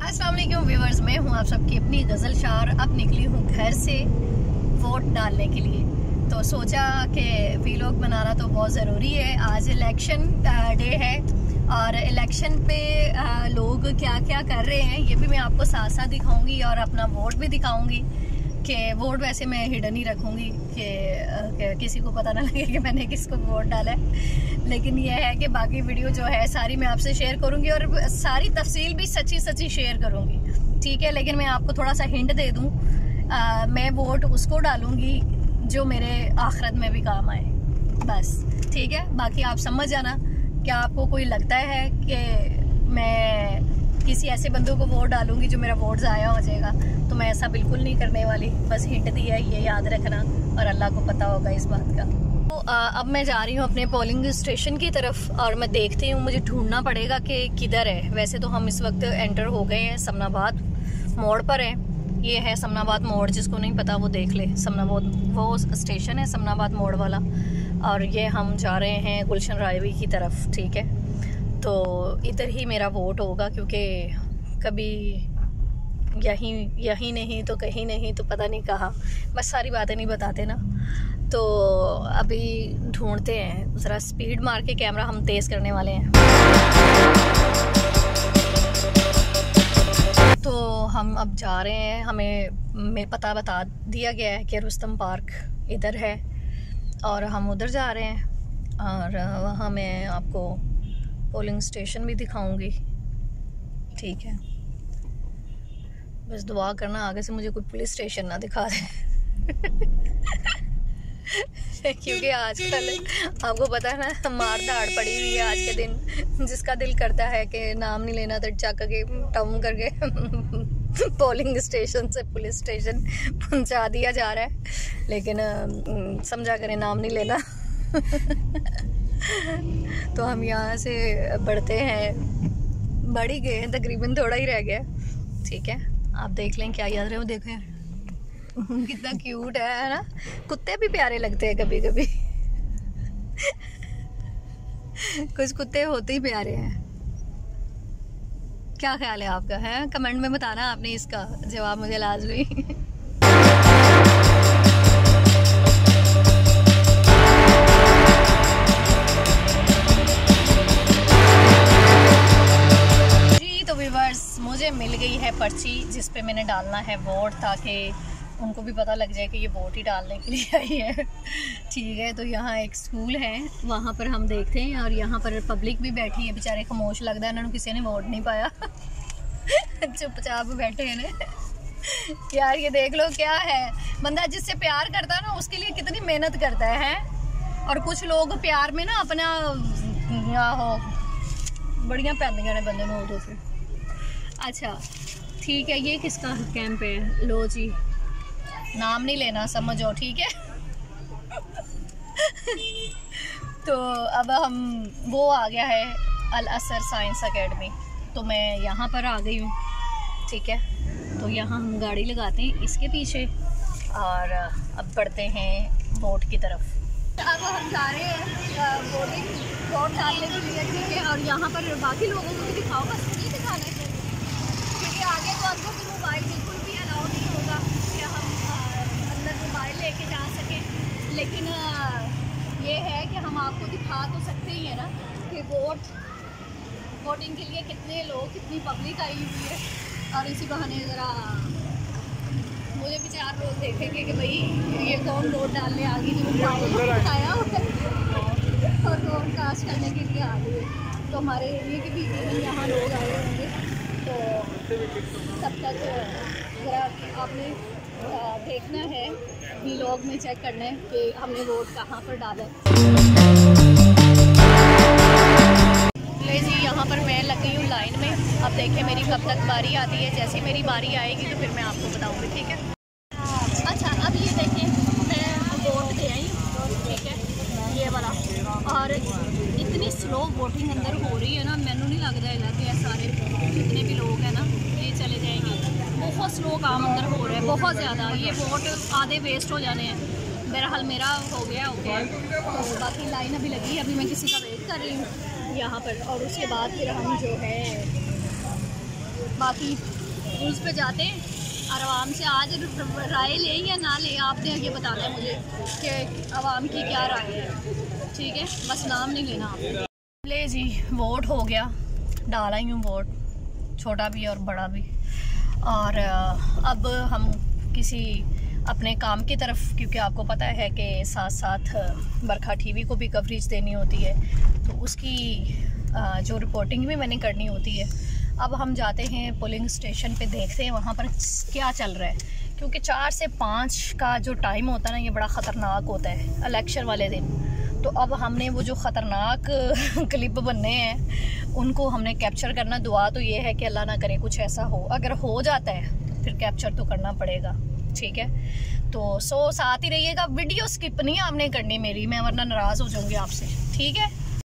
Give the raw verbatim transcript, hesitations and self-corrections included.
अस्सलाम वालेकुम व्यूअर्स, मैं हूं आप सबकी अपनी गज़ल शार। अब निकली हूं घर से वोट डालने के लिए, तो सोचा कि वीलॉग बनाना तो बहुत ज़रूरी है। आज इलेक्शन डे है और इलेक्शन पे लोग क्या क्या कर रहे हैं ये भी मैं आपको साथ साथ दिखाऊंगी और अपना वोट भी दिखाऊंगी। कि वोट वैसे मैं हिडन ही रखूंगी कि, कि किसी को पता ना लगे कि मैंने किसको वोट डाला है, लेकिन यह है कि बाकी वीडियो जो है सारी मैं आपसे शेयर करूंगी और सारी तफसील भी सच्ची सच्ची शेयर करूंगी, ठीक है। लेकिन मैं आपको थोड़ा सा हिंट दे दूं, आ, मैं वोट उसको डालूंगी जो मेरे आखिरत में भी काम आए, बस, ठीक है। बाकी आप समझ जाना। क्या आपको कोई लगता है कि मैं किसी ऐसे बंदों को वोट डालूंगी जो मेरा वोट ज़ाया हो जाएगा? तो मैं ऐसा बिल्कुल नहीं करने वाली, बस हिंट दिया है, ये याद रखना और अल्लाह को पता होगा इस बात का। तो आ, अब मैं जा रही हूँ अपने पोलिंग स्टेशन की तरफ और मैं देखती हूँ, मुझे ढूंढना पड़ेगा कि किधर है। वैसे तो हम इस वक्त एंटर हो गए हैं, समनाबाद मोड़ पर है। ये है समनाबाद मोड़, जिसको नहीं पता वो देख ले। समनाबाद वो स्टेशन है, समनाबाद मोड़ वाला। और ये हम जा रहे हैं गुलशन रायवी की तरफ, ठीक है। तो इधर ही मेरा वोट होगा, क्योंकि कभी यहीं यहीं नहीं तो कहीं नहीं तो पता नहीं कहाँ, बस सारी बातें नहीं बताते ना। तो अभी ढूंढते हैं, ज़रा स्पीड मार के कैमरा हम तेज़ करने वाले हैं। तो हम अब जा रहे हैं, हमें पता बता दिया गया है कि रुस्तम पार्क इधर है और हम उधर जा रहे हैं। और वहाँ मैं आपको पोलिंग स्टेशन भी दिखाऊंगी, ठीक है। बस दुआ करना आगे से मुझे कोई पुलिस स्टेशन ना दिखा दे क्योंकि आजकल आपको पता है ना, मार धाड़ पड़ी हुई है आज के दिन। जिसका दिल करता है कि नाम नहीं लेना तो चक के टाउन करके पोलिंग स्टेशन से पुलिस स्टेशन पहुंचा दिया जा रहा है। लेकिन समझा करें, नाम नहीं लेना तो हम यहाँ से बढ़ते हैं, बढ़ ही गए हैं, तकरीबन थोड़ा ही रह गया, ठीक है। आप देख लें क्या याद रहे हो, देखें कितना क्यूट है, है ना। कुत्ते भी प्यारे लगते हैं कभी कभी कुछ कुत्ते होते ही प्यारे हैं। क्या ख्याल है आपका? है कमेंट में बताना, आपने इसका जवाब मुझे लाजमी मुझे मिल गई है पर्ची जिस पे मैंने डालना है वोट, ताकि उनको भी पता लग जाए कि ये वोट ही डालने के लिए आई है, ठीक है। तो यहाँ एक स्कूल है, वहाँ पर हम देखते हैं और यहाँ पर पब्लिक भी बैठी है। बेचारे खामोश लगता है, इन्होंने किसी ने वोट नहीं पाया चुपचाप बैठे हैं ने। यार ये देख लो, क्या है, बंदा जिससे प्यार करता है ना उसके लिए कितनी मेहनत करता है, है? और कुछ लोग प्यार में ना अपना हो बढ़िया पैदियाँ ने बंदे में उठो से। अच्छा ठीक है, ये किसका कैंप है? लो जी, नाम नहीं लेना, समझो, ठीक है तो अब हम, वो आ गया है अल असर साइंस एकेडमी, तो मैं यहाँ पर आ गई हूँ, ठीक है। तो यहाँ हम गाड़ी लगाते हैं इसके पीछे और अब बढ़ते हैं वोट की तरफ। अब हम जा रहे हैं वोटिंग वोट डालने के लिए, ठीक है। और यहाँ पर बाकी लोगों को भी दिखाओ, बस नहीं दिखाना है, आगे तो अंदर से मोबाइल बिल्कुल भी अलाउ नहीं होगा कि हम अंदर मोबाइल लेके जा सकें। लेकिन ये है कि हम आपको दिखा तो सकते ही है ना कि वोट वोटिंग के लिए कितने लोग, कितनी पब्लिक आई हुई है। और इसी बहाने ज़रा मुझे भी चार लोग देखेंगे कि भाई ये कौन वोट डालने आ गई, जो मोबाइल आया और वोट कास्ट करने के लिए आ गई है। तो हमारे एरिए के भी यहाँ लोग आए होंगे, तो तब तक ज़रा आपने देखना है, वीलॉग में चेक करना है कि हमने वोट कहाँ पर डाला है। ले जी, यहाँ पर मैं लग गई हूँ लाइन में। अब देखें मेरी कब तक बारी आती है, जैसे मेरी बारी आएगी तो फिर मैं आपको बताऊँगी, ठीक है। अच्छा, अब ये देखें, मैं वोट दे आई, ठीक है, ये वाला। और इतनी स्लो वोटिंग अंदर हो रही है ना, मैनू नहीं लगता है कि सारे जितने भी लोग हैं ना ये चले जाएंगे। बहुत स्लो काम अंदर हो रहा है, बहुत ज़्यादा। ये वोट आधे वेस्ट हो जाने हैं। बहरहाल मेरा हो गया हो गया तो बाकी लाइन अभी लगी है, अभी मैं किसी का वेट कर रही हूँ यहाँ पर। और उसके बाद फिर हम जो है बाकी रूल्स पे जाते हैं और आवाम से आज राय ले या ना ले, आपने ये बताना है मुझे कि आवाम की क्या राय है। ठीक है, बस नाम नहीं लेना आप। ले जी, वोट हो गया, डाला ही हूँ वोट, छोटा भी और बड़ा भी। और अब हम किसी अपने काम की तरफ, क्योंकि आपको पता है कि साथ साथ बरखा टीवी को भी कवरेज देनी होती है, तो उसकी जो रिपोर्टिंग भी मैंने करनी होती है। अब हम जाते हैं पोलिंग स्टेशन पे, देखते हैं वहाँ पर क्या चल रहा है, क्योंकि चार से पाँच का जो टाइम होता है ना, ये बड़ा ख़तरनाक होता है इलेक्शन वाले दिन। तो अब हमने वो जो ख़तरनाक क्लिप बनने हैं उनको हमने कैप्चर करना। दुआ तो ये है कि अल्लाह ना करे कुछ ऐसा हो, अगर हो जाता है तो फिर कैप्चर तो करना पड़ेगा। ठीक है, तो सो साथ ही रहिएगा, वीडियो स्किप नहीं आपने करनी मेरी, मैं वरना नाराज़ हो जाऊँगी आपसे। ठीक है।